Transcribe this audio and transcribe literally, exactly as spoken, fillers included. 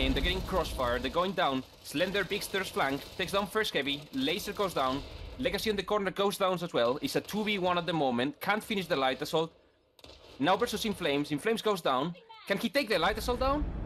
in, they're getting crossfire, they're going down. Slender, big stirs flank, takes down first heavy, Laser goes down. Legacy in the corner goes down as well. It's a two v one at the moment, can't finish the light assault. Now versus In Flames, In Flames goes down. Can he take the light assault down?